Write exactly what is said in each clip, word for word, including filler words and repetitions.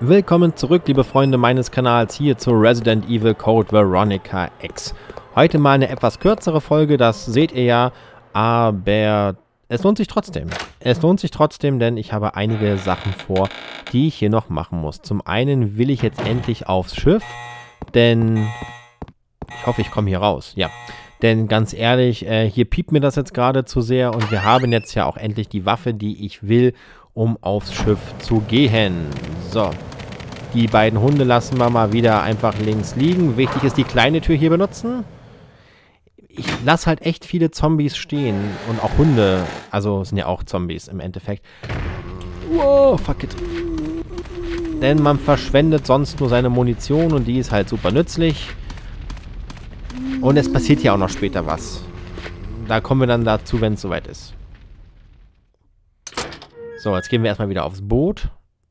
Willkommen zurück, liebe Freunde meines Kanals, hier zu Resident Evil Code Veronica X. Heute mal eine etwas kürzere Folge, das seht ihr ja, aber es lohnt sich trotzdem. Es lohnt sich trotzdem, denn ich habe einige Sachen vor, die ich hier noch machen muss. Zum einen will ich jetzt endlich aufs Schiff, denn ich hoffe, ich komme hier raus, ja. Denn ganz ehrlich, äh, hier piept mir das jetzt gerade zu sehr und wir haben jetzt ja auch endlich die Waffe, die ich will, um aufs Schiff zu gehen. So, die beiden Hunde lassen wir mal wieder einfach links liegen. Wichtig ist, die kleine Tür hier benutzen. Ich lasse halt echt viele Zombies stehen und auch Hunde, also sind ja auch Zombies im Endeffekt. Wow, fuck it. Denn man verschwendet sonst nur seine Munition und die ist halt super nützlich. Und es passiert ja auch noch später was. Da kommen wir dann dazu, wenn es soweit ist. So, jetzt gehen wir erstmal wieder aufs Boot.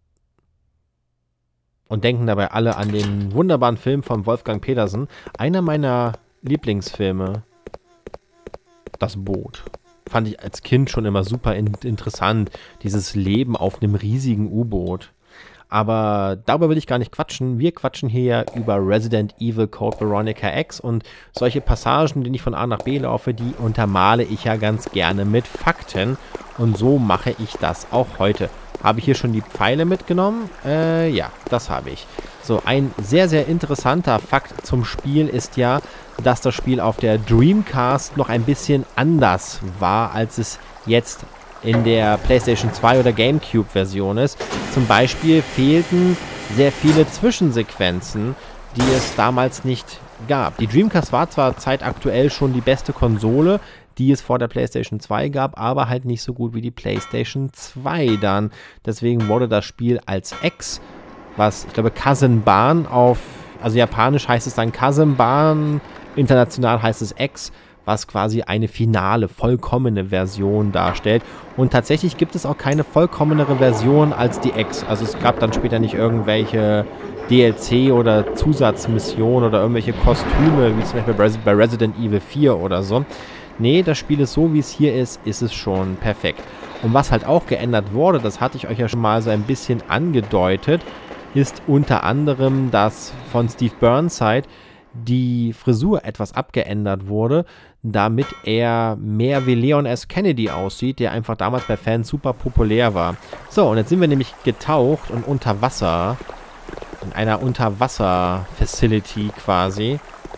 Und denken dabei alle an den wunderbaren Film von Wolfgang Petersen. Einer meiner Lieblingsfilme. Das Boot. Fand ich als Kind schon immer super in interessant. Dieses Leben auf einem riesigen U-Boot. Aber darüber will ich gar nicht quatschen. Wir quatschen hier ja über Resident Evil Code Veronica X. Und solche Passagen, die ich von A nach B laufe, die untermale ich ja ganz gerne mit Fakten. Und so mache ich das auch heute. Habe ich hier schon die Pfeile mitgenommen? Äh, ja, das habe ich. So, ein sehr, sehr interessanter Fakt zum Spiel ist ja, dass das Spiel auf der Dreamcast noch ein bisschen anders war, als es jetzt in der PlayStation zwei oder GameCube-Version ist. Zum Beispiel fehlten sehr viele Zwischensequenzen, die es damals nicht gab. Die Dreamcast war zwar zeitaktuell schon die beste Konsole, die es vor der PlayStation zwei gab, aber halt nicht so gut wie die PlayStation zwei dann. Deswegen wurde das Spiel als X, was ich glaube Kazenban auf, also japanisch heißt es dann Kazenban, international heißt es X, was quasi eine finale, vollkommene Version darstellt. Und tatsächlich gibt es auch keine vollkommenere Version als die X. Also es gab dann später nicht irgendwelche D L C oder Zusatzmissionen oder irgendwelche Kostüme, wie zum Beispiel bei Resident Evil vier oder so. Nee, das Spiel ist so, wie es hier ist, ist es schon perfekt. Und was halt auch geändert wurde, das hatte ich euch ja schon mal so ein bisschen angedeutet, ist unter anderem, dass von Steve Burnside die Frisur etwas abgeändert wurde, damit er mehr wie Leon S. Kennedy aussieht, der einfach damals bei Fans super populär war. So, und jetzt sind wir nämlich getaucht und unter Wasser, in einer Unterwasser-Facility quasi.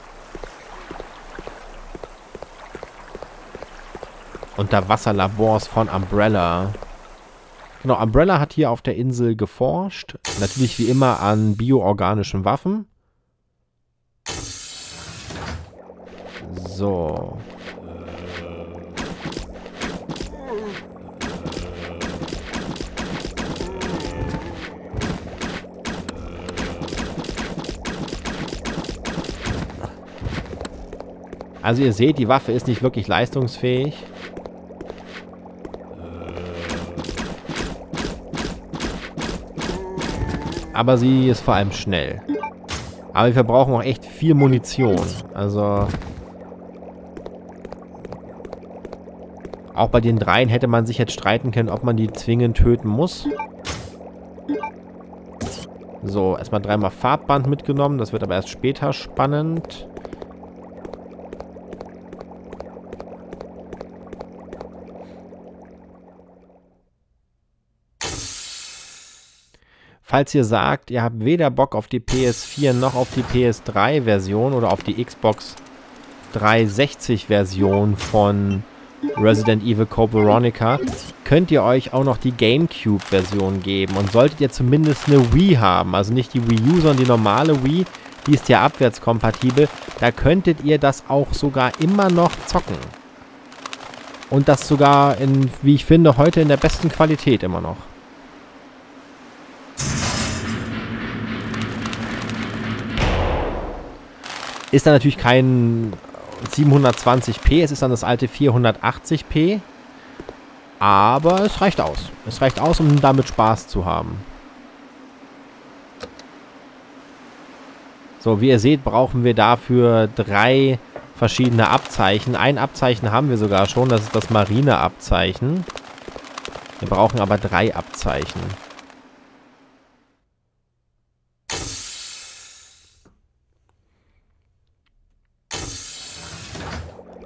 Unterwasserlabors von Umbrella. Genau, Umbrella hat hier auf der Insel geforscht. Natürlich wie immer an bioorganischen Waffen. So. Also ihr seht, die Waffe ist nicht wirklich leistungsfähig. Aber sie ist vor allem schnell. Aber wir verbrauchen auch echt viel Munition. Also auch bei den dreien hätte man sich jetzt streiten können, ob man die zwingend töten muss. So, erstmal dreimal Farbband mitgenommen. Das wird aber erst später spannend. Falls ihr sagt, ihr habt weder Bock auf die P S vier noch auf die P S drei Version oder auf die Xbox dreihundertsechzig Version von Resident Evil Code Veronica, könnt ihr euch auch noch die GameCube Version geben. Und solltet ihr zumindest eine Wii haben, also nicht die Wii U, sondern die normale Wii, die ist ja abwärtskompatibel, da könntet ihr das auch sogar immer noch zocken. Und das sogar in, wie ich finde, heute in der besten Qualität immer noch. Ist dann natürlich kein siebenhundertzwanzig p, es ist dann das alte vierhundertachtzig p. Aber es reicht aus. Es reicht aus, um damit Spaß zu haben. So, wie ihr seht, brauchen wir dafür drei verschiedene Abzeichen. Ein Abzeichen haben wir sogar schon, das ist das Marineabzeichen. Wir brauchen aber drei Abzeichen.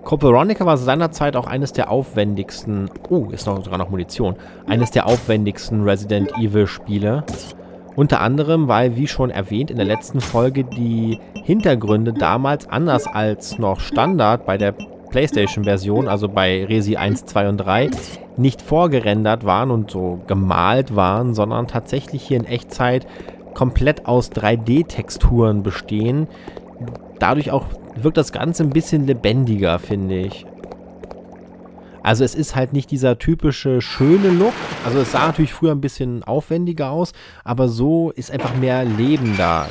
Code Veronica war seinerzeit auch eines der aufwendigsten, oh, ist noch sogar noch Munition, eines der aufwendigsten Resident Evil Spiele. Unter anderem, weil, wie schon erwähnt in der letzten Folge, die Hintergründe damals anders als noch Standard bei der PlayStation-Version, also bei Resi eins, zwei und drei, nicht vorgerendert waren und so gemalt waren, sondern tatsächlich hier in Echtzeit komplett aus drei D-Texturen bestehen. Dadurch auch wirkt das Ganze ein bisschen lebendiger, finde ich. Also es ist halt nicht dieser typische schöne Look. Also es sah natürlich früher ein bisschen aufwendiger aus, aber so ist einfach mehr Leben da.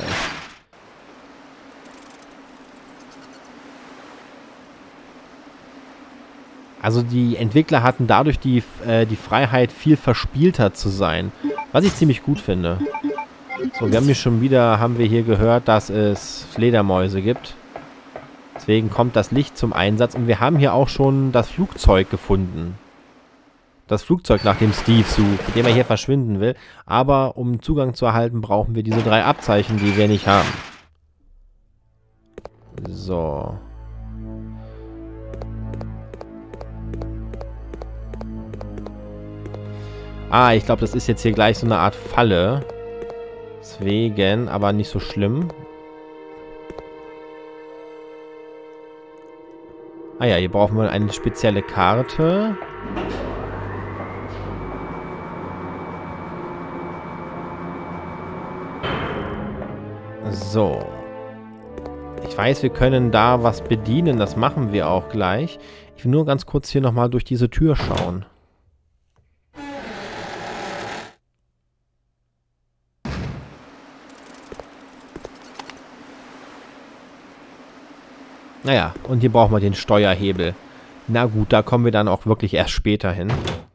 Also die Entwickler hatten dadurch die, äh, die Freiheit, viel verspielter zu sein. Was ich ziemlich gut finde. So, wir haben hier schon wieder, haben wir hier gehört, dass es Fledermäuse gibt. Deswegen kommt das Licht zum Einsatz. Und wir haben hier auch schon das Flugzeug gefunden. Das Flugzeug, nach dem Steve sucht, mit dem er hier verschwinden will. Aber um Zugang zu erhalten, brauchen wir diese drei Abzeichen, die wir nicht haben. So. Ah, ich glaube, das ist jetzt hier gleich so eine Art Falle. Deswegen, aber nicht so schlimm. Ah ja, hier brauchen wir eine spezielle Karte. So. Ich weiß, wir können da was bedienen. Das machen wir auch gleich. Ich will nur ganz kurz hier nochmal durch diese Tür schauen. Naja, und hier brauchen wir den Steuerhebel. Na gut, da kommen wir dann auch wirklich erst später hin.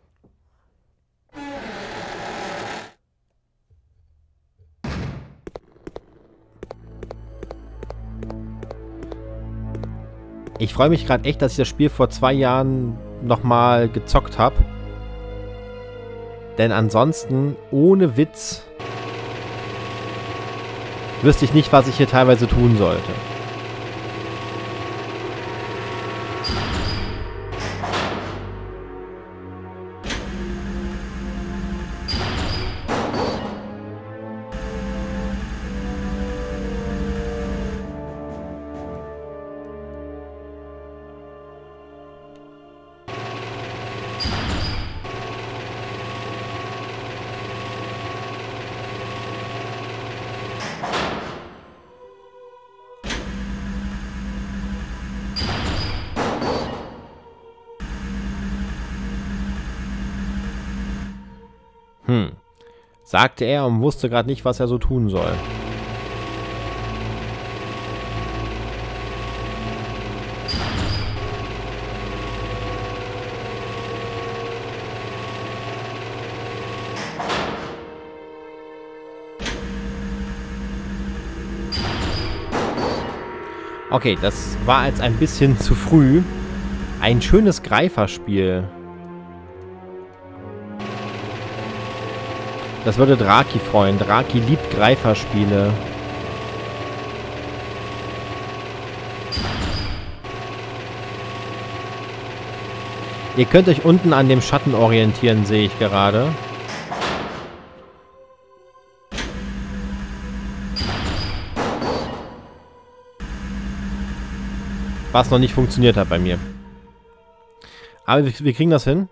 Ich freue mich gerade echt, dass ich das Spiel vor zwei Jahren nochmal gezockt habe. Denn ansonsten, ohne Witz, wüsste ich nicht, was ich hier teilweise tun sollte. Hm, sagte er und wusste gerade nicht, was er so tun soll. Okay, das war jetzt ein bisschen zu früh. Ein schönes Greiferspiel. Das würde Draki freuen. Draki liebt Greiferspiele. Ihr könnt euch unten an dem Schatten orientieren, sehe ich gerade. Was noch nicht funktioniert hat bei mir. Aber wir, wir kriegen das hin.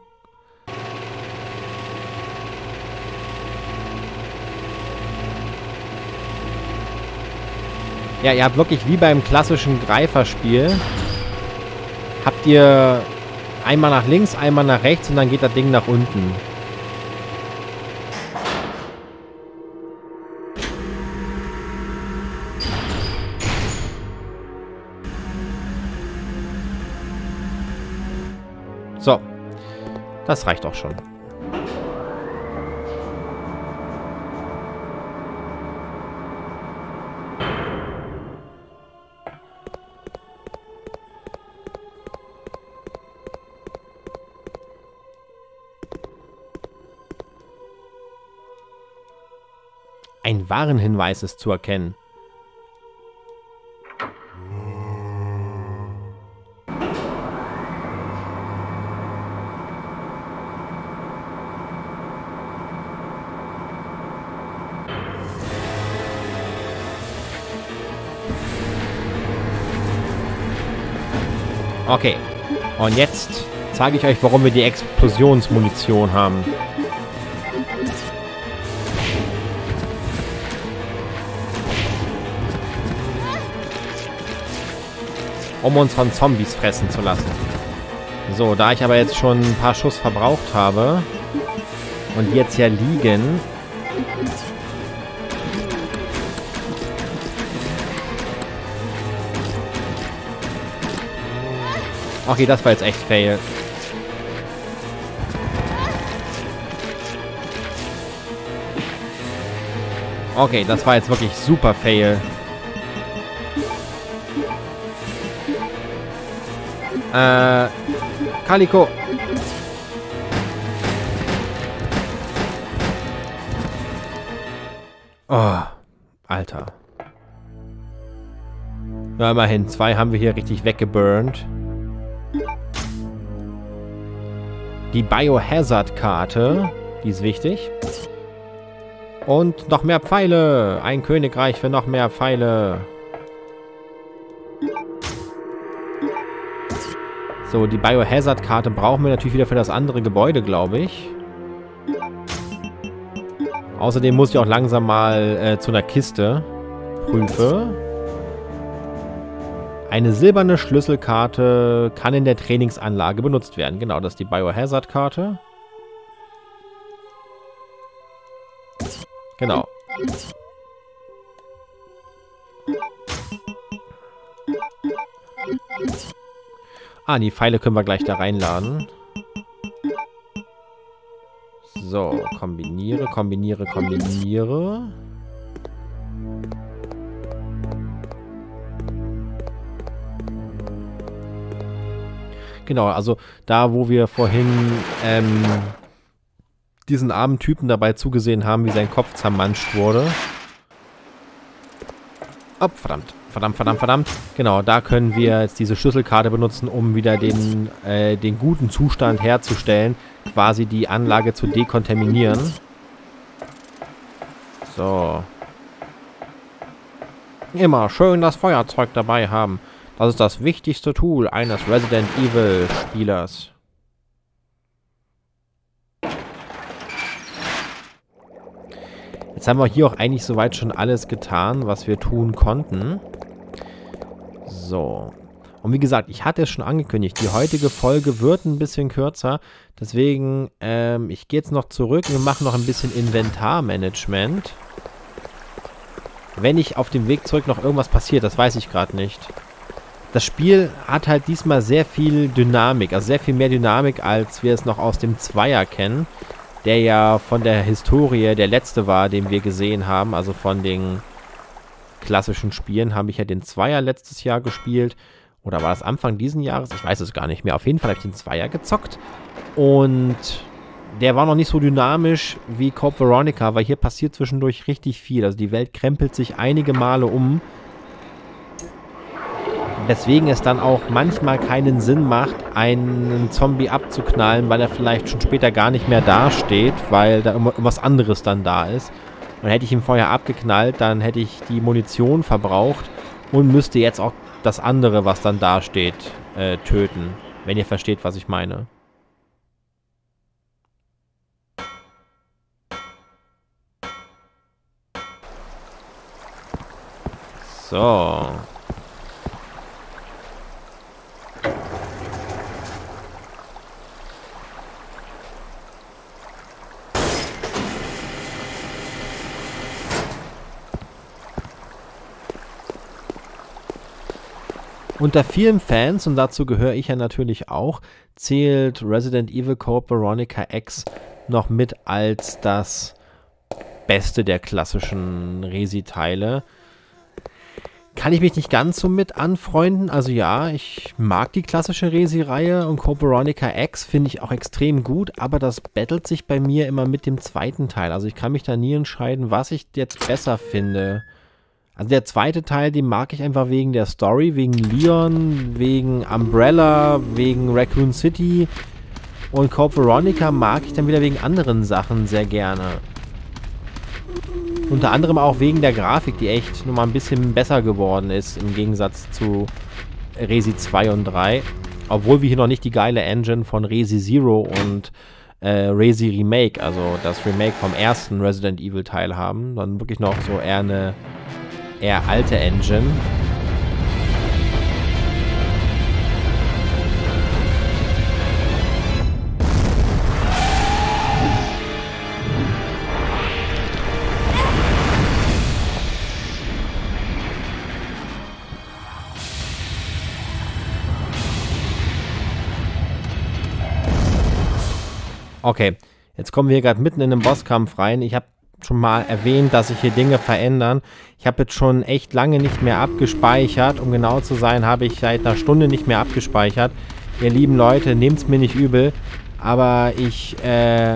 Ja, ihr habt wirklich wie beim klassischen Greiferspiel, habt ihr einmal nach links, einmal nach rechts und dann geht das Ding nach unten. So, das reicht auch schon. Ein Warnhinweis ist zu erkennen. Okay. Und jetzt zeige ich euch, warum wir die Explosionsmunition haben. Um uns von Zombies fressen zu lassen. So, da ich aber jetzt schon ein paar Schuss verbraucht habe und die jetzt ja liegen... Okay, das war jetzt echt fail. Okay, das war jetzt wirklich super fail. Äh, Calico. Oh, Alter. Ja, immerhin. Zwei haben wir hier richtig weggeburnt. Die Biohazard-Karte. Die ist wichtig. Und noch mehr Pfeile. Ein Königreich für noch mehr Pfeile. So, die Biohazard-Karte brauchen wir natürlich wieder für das andere Gebäude, glaube ich. Außerdem muss ich auch langsam mal äh, zu einer Kiste. Prüfe. Eine silberne Schlüsselkarte kann in der Trainingsanlage benutzt werden. Genau, das ist die Biohazard-Karte. Genau. Ah, die Pfeile können wir gleich da reinladen. So, kombiniere, kombiniere, kombiniere. Genau, also da, wo wir vorhin ähm, diesen armen Typen dabei zugesehen haben, wie sein Kopf zermanscht wurde. Oh, verdammt. Verdammt, verdammt, verdammt. Genau, da können wir jetzt diese Schlüsselkarte benutzen, um wieder den, äh, den guten Zustand herzustellen. Quasi die Anlage zu dekontaminieren. So. Immer schön das Feuerzeug dabei haben. Das ist das wichtigste Tool eines Resident Evil Spielers. Jetzt haben wir hier auch eigentlich soweit schon alles getan, was wir tun konnten. So. Und wie gesagt, ich hatte es schon angekündigt, die heutige Folge wird ein bisschen kürzer. Deswegen, ähm, ich gehe jetzt noch zurück und wir machen noch ein bisschen Inventarmanagement. Wenn nicht auf dem Weg zurück noch irgendwas passiert, das weiß ich gerade nicht. Das Spiel hat halt diesmal sehr viel Dynamik, also sehr viel mehr Dynamik, als wir es noch aus dem Zweier kennen. Der ja von der Historie der letzte war, den wir gesehen haben. Also von den klassischen Spielen habe ich ja den Zweier letztes Jahr gespielt. Oder war das Anfang diesen Jahres? Ich weiß es gar nicht mehr. Auf jeden Fall habe ich den Zweier gezockt. Und der war noch nicht so dynamisch wie Code Veronica, weil hier passiert zwischendurch richtig viel. Also die Welt krempelt sich einige Male um. Weswegen es dann auch manchmal keinen Sinn macht, einen Zombie abzuknallen, weil er vielleicht schon später gar nicht mehr dasteht, weil da irgendwas anderes dann da ist. Und hätte ich ihn vorher abgeknallt, dann hätte ich die Munition verbraucht und müsste jetzt auch das andere, was dann dasteht, äh, töten. Wenn ihr versteht, was ich meine. So. Unter vielen Fans, und dazu gehöre ich ja natürlich auch, zählt Resident Evil Code Veronica X noch mit als das Beste der klassischen Resi-Teile. Kann ich mich nicht ganz so mit anfreunden. Also ja, ich mag die klassische Resi-Reihe und Code Veronica X finde ich auch extrem gut, aber das battelt sich bei mir immer mit dem zweiten Teil. Also ich kann mich da nie entscheiden, was ich jetzt besser finde. Also der zweite Teil, den mag ich einfach wegen der Story, wegen Leon, wegen Umbrella, wegen Raccoon City. Und Code Veronica mag ich dann wieder wegen anderen Sachen sehr gerne. Unter anderem auch wegen der Grafik, die echt nochmal ein bisschen besser geworden ist, im Gegensatz zu Resi zwei und drei. obwohl wir hier noch nicht die geile Engine von Resi Zero und äh, Resi Remake, also das Remake vom ersten Resident Evil Teil haben, sondern wirklich noch so eher eine eher alte Engine. Okay, jetzt kommen wir gerade mitten in den Bosskampf rein. Ich habe schon mal erwähnt, dass sich hier Dinge verändern. Ich habe jetzt schon echt lange nicht mehr abgespeichert. Um genau zu sein, habe ich seit einer Stunde nicht mehr abgespeichert. Ihr lieben Leute, nehmt es mir nicht übel. Aber ich, äh,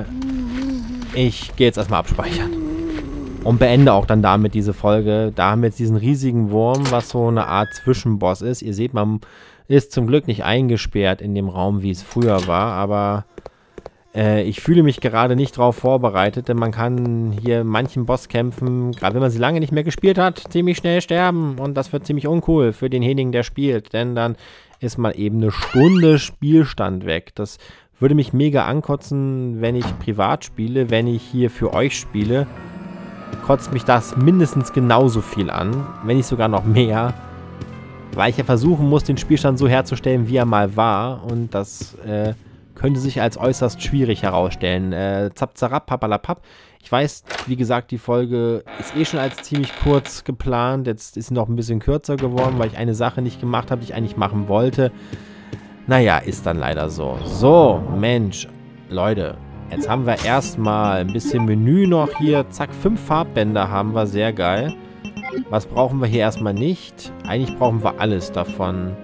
ich gehe jetzt erstmal abspeichern. Und beende auch dann damit diese Folge. Da haben wir jetzt diesen riesigen Wurm, was so eine Art Zwischenboss ist. Ihr seht, man ist zum Glück nicht eingesperrt in dem Raum, wie es früher war. Aber äh, ich fühle mich gerade nicht darauf vorbereitet, denn man kann hier in manchen Bosskämpfen, gerade wenn man sie lange nicht mehr gespielt hat, ziemlich schnell sterben. Und das wird ziemlich uncool für denjenigen, der spielt. Denn dann ist mal eben eine Stunde Spielstand weg. Das würde mich mega ankotzen, wenn ich privat spiele. Wenn ich hier für euch spiele, kotzt mich das mindestens genauso viel an, wenn nicht sogar noch mehr, weil ich ja versuchen muss, den Spielstand so herzustellen, wie er mal war, und das äh, könnte sich als äußerst schwierig herausstellen. Äh, zap, zarab, papalapap. Ich weiß, wie gesagt, die Folge ist eh schon als ziemlich kurz geplant, jetzt ist sie noch ein bisschen kürzer geworden, weil ich eine Sache nicht gemacht habe, die ich eigentlich machen wollte. Naja, ist dann leider so. So, Mensch, Leute, jetzt haben wir erstmal ein bisschen Menü noch hier. Zack, fünf Farbbänder haben wir. Sehr geil. Was brauchen wir hier erstmal nicht? Eigentlich brauchen wir alles davon.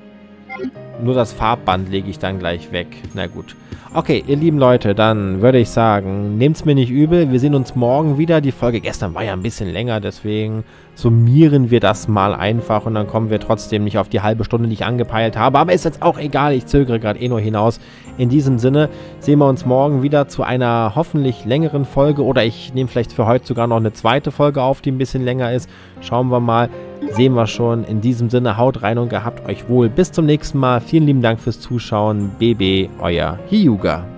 Nur das Farbband lege ich dann gleich weg. Na gut. Okay, ihr lieben Leute, dann würde ich sagen, nehmt's mir nicht übel. Wir sehen uns morgen wieder. Die Folge gestern war ja ein bisschen länger, deswegen summieren wir das mal einfach und dann kommen wir trotzdem nicht auf die halbe Stunde, die ich angepeilt habe. Aber ist jetzt auch egal, ich zögere gerade eh nur hinaus. In diesem Sinne sehen wir uns morgen wieder zu einer hoffentlich längeren Folge oder ich nehme vielleicht für heute sogar noch eine zweite Folge auf, die ein bisschen länger ist. Schauen wir mal. Sehen wir schon. In diesem Sinne, haut rein und gehabt euch wohl. Bis zum nächsten Mal. Vielen lieben Dank fürs Zuschauen. B B, euer Hyuga.